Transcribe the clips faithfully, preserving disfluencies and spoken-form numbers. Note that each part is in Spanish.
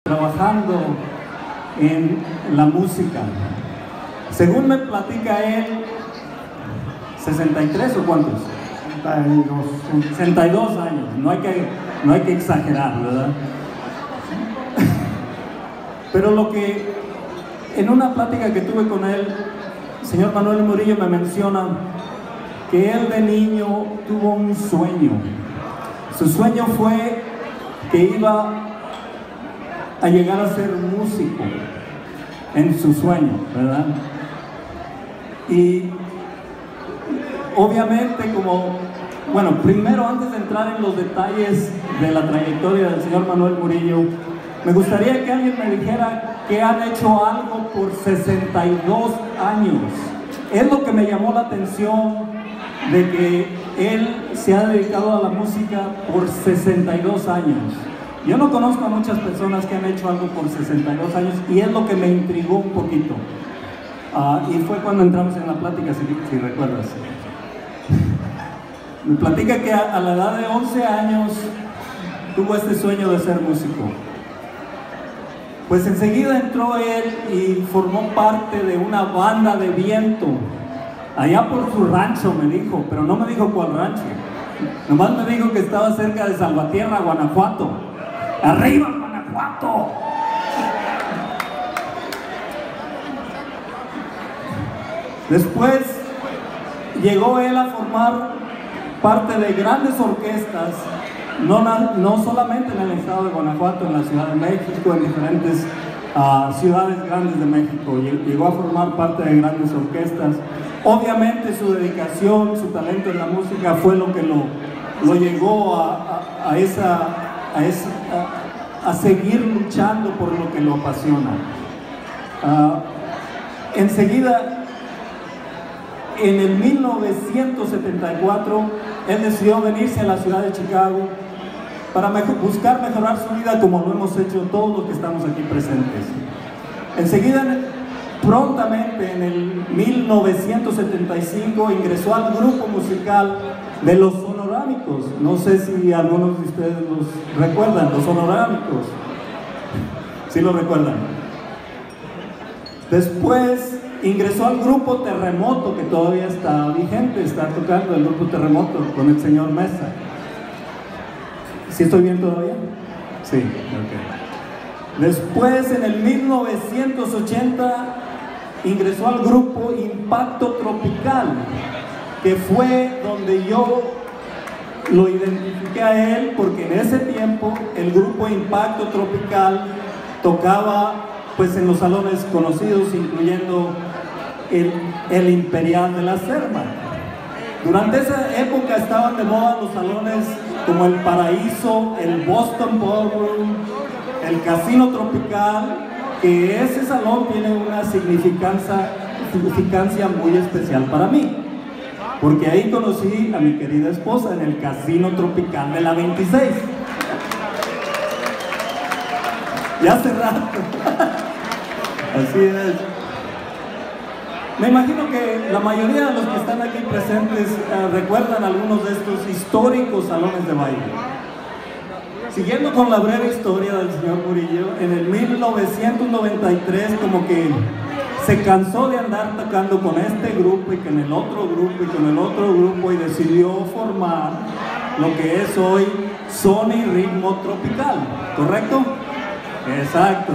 trabajando en la música. Según me platica él, ¿sesenta y tres o cuántos? sesenta y dos años, no hay que, no hay que exagerar, ¿verdad? Pero lo que, en una plática que tuve con él, el señor Manuel Murillo me menciona que él de niño tuvo un sueño. Su sueño fue que iba a llegar a ser músico en su sueño, ¿verdad? Y obviamente, como, bueno, primero, antes de entrar en los detalles de la trayectoria del señor Manuel Murillo, me gustaría que alguien me dijera que han hecho algo por sesenta y dos años. Es lo que me llamó la atención, de que él se ha dedicado a la música por sesenta y dos años. Yo no conozco a muchas personas que han hecho algo por sesenta y dos años, y es lo que me intrigó un poquito. Uh, y fue cuando entramos en la plática, si, si recuerdas. Me platica que a, a la edad de once años tuvo este sueño de ser músico. Pues enseguida entró él y formó parte de una banda de viento, allá por su rancho, me dijo, pero no me dijo cuál rancho. Nomás me dijo que estaba cerca de Salvatierra, Guanajuato. ¡Arriba, Guanajuato! Después llegó él a formar parte de grandes orquestas, no, no solamente en el estado de Guanajuato, en la Ciudad de México, en diferentes uh, ciudades grandes de México. Llegó a formar parte de grandes orquestas. Obviamente su dedicación, su talento en la música fue lo que lo, lo llevó a, a, a, esa, a, esa, a, a seguir luchando por lo que lo apasiona. Uh, enseguida, en el mil novecientos setenta y cuatro, él decidió venirse a la ciudad de Chicago para mejor, buscar mejorar su vida, como lo hemos hecho todos los que estamos aquí presentes. Enseguida, prontamente, en el mil novecientos setenta y cinco, ingresó al grupo musical de Los Sonorámicos. No sé si algunos de ustedes los recuerdan, Los Sonorámicos. ¿Sí lo recuerdan? Después ingresó al grupo Terremoto, que todavía está vigente, está tocando el grupo Terremoto con el señor Mesa. ¿Sí estoy bien todavía? Sí, ok. Después, en el mil novecientos ochenta, ingresó al grupo Impacto Tropical, que fue donde yo lo identifiqué a él, porque en ese tiempo el grupo Impacto Tropical tocaba pues en los salones conocidos, incluyendo el, el Imperial de la Selva. Durante esa época estaban de moda los salones como el Paraíso, el Boston Ballroom, el Casino Tropical, que ese salón tiene una significancia, significancia muy especial para mí, porque ahí conocí a mi querida esposa en el Casino Tropical de la veintiséis. Ya hace rato. Así es. Me imagino que la mayoría de los que están aquí presentes eh, recuerdan algunos de estos históricos salones de baile. Siguiendo con la breve historia del señor Murillo, en el mil novecientos noventa y tres como que se cansó de andar tocando con este grupo y con el otro grupo y con el otro grupo, y decidió formar lo que es hoy Sony Ritmo Tropical, ¿correcto? Exacto.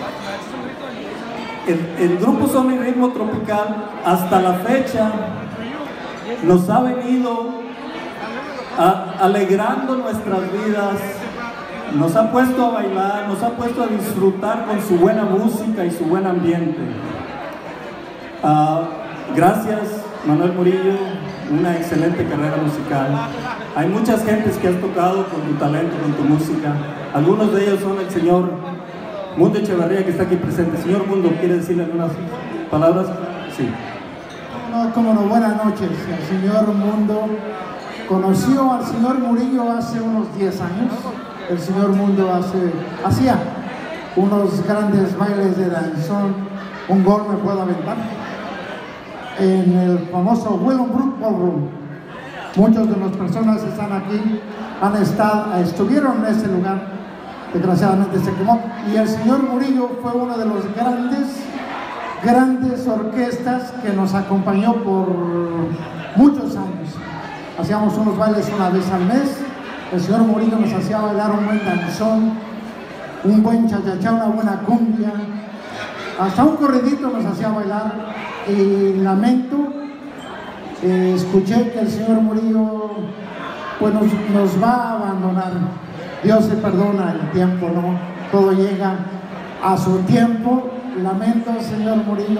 El, el grupo Sony Ritmo Tropical hasta la fecha nos ha venido a, alegrando nuestras vidas, nos ha puesto a bailar, nos ha puesto a disfrutar con su buena música y su buen ambiente. Uh, gracias, Manuel Murillo, una excelente carrera musical. Hay muchas gentes que has tocado con tu talento, con tu música. Algunos de ellos son el señor Mundo Echeverría, que está aquí presente. Señor Mundo, ¿quiere decirle algunas palabras? Sí. No, como no, buenas noches. El señor Mundo conoció al señor Murillo hace unos diez años. El señor Mundo hace, hacía unos grandes bailes de danzón. Un gol me puedo aventar en el famoso Willowbrook Ballroom. Muchas de las personas que están aquí han estado, estuvieron en ese lugar desgraciadamente se quemó. Y el señor Murillo fue uno de los grandes, grandes orquestas que nos acompañó por muchos años. Hacíamos unos bailes una vez al mes. El señor Murillo nos hacía bailar un buen danzón, un buen chachachá, una buena cumbia, hasta un corridito nos hacía bailar. Y lamento, eh, escuché que el señor Murillo pues nos, nos va a abandonar. Dios se perdona, el tiempo no, todo llega a su tiempo. Lamento, señor Murillo,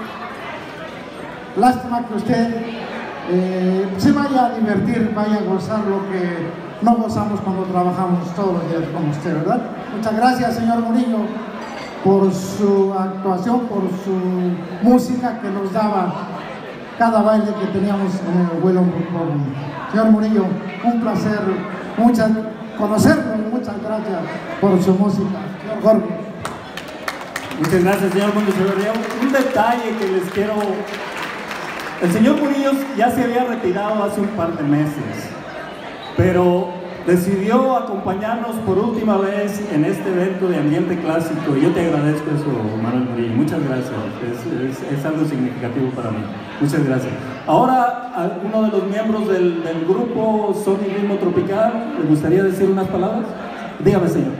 lástima que usted eh, se vaya a divertir, vaya a gozar lo que no gozamos cuando trabajamos todos los días con usted, ¿verdad? Muchas gracias, señor Murillo, por su actuación, por su música que nos daba cada baile que teníamos en el vuelo. Señor Murillo, un placer muchas, conocerlo y muchas gracias por su música. Señor Jorge. Muchas gracias, señor Mundo. Un detalle que les quiero... El señor Murillo ya se había retirado hace un par de meses, pero decidió acompañarnos por última vez en este evento de ambiente clásico. Yo te agradezco eso, Manuel Murillo. Muchas gracias. Es, es, es algo significativo para mí. Muchas gracias. Ahora, uno de los miembros del, del grupo Sony Ritmo Tropical, ¿le gustaría decir unas palabras? Dígame, señor.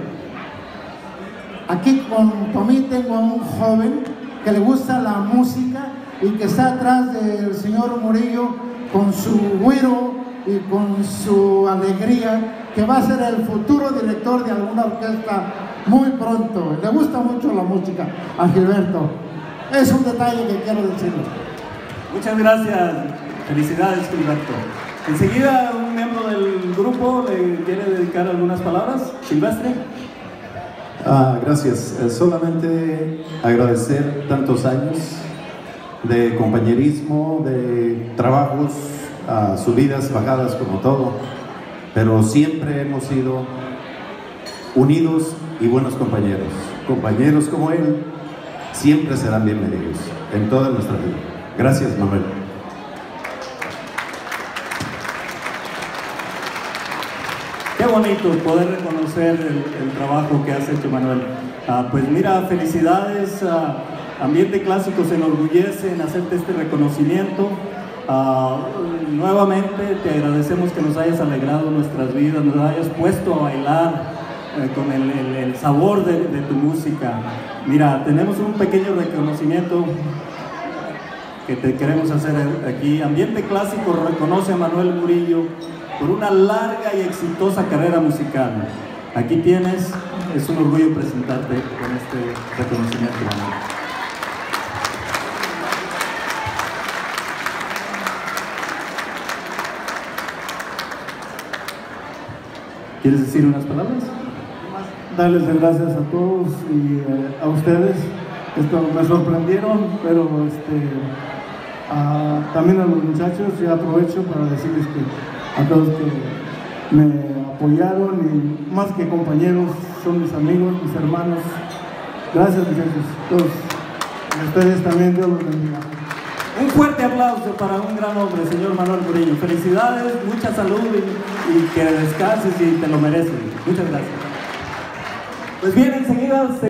Aquí junto a mí tengo a un joven que le gusta la música y que está atrás del señor Murillo con su güiro y con su alegría, que va a ser el futuro director de alguna orquesta muy pronto. Le gusta mucho la música a Gilberto. Es un detalle que quiero decirle. Muchas gracias. Felicidades, Gilberto. Enseguida un miembro del grupo le quiere dedicar algunas palabras. Silvestre. Ah, gracias. Eh, solamente agradecer tantos años de compañerismo, de trabajos, uh, subidas, bajadas, como todo, pero siempre hemos sido unidos y buenos compañeros. Compañeros como él siempre serán bienvenidos en toda nuestra vida. Gracias, Manuel. Qué bonito poder reconocer el, el trabajo que has hecho, Manuel. Uh, pues mira, felicidades. Uh, Ambiente Clásico se enorgullece en hacerte este reconocimiento. Uh, nuevamente te agradecemos que nos hayas alegrado nuestras vidas, nos hayas puesto a bailar eh, con el, el, el sabor de, de tu música. Mira, tenemos un pequeño reconocimiento que te queremos hacer aquí. Ambiente Clásico reconoce a Manuel Murillo por una larga y exitosa carrera musical. Aquí tienes, es un orgullo presentarte con este reconocimiento, Manuel. ¿Quieres decir unas palabras? Darles las gracias a todos y eh, a ustedes. Esto me sorprendieron, pero este, a, también a los muchachos, y aprovecho para decirles que a todos que me apoyaron y más que compañeros, son mis amigos, mis hermanos. Gracias, muchachos, todos. Y a ustedes también, Dios los bendiga. Un fuerte aplauso para un gran hombre, señor Manuel Murillo. Felicidades, mucha salud y, y que descanses y te lo mereces. Muchas gracias. Pues bien, enseguida...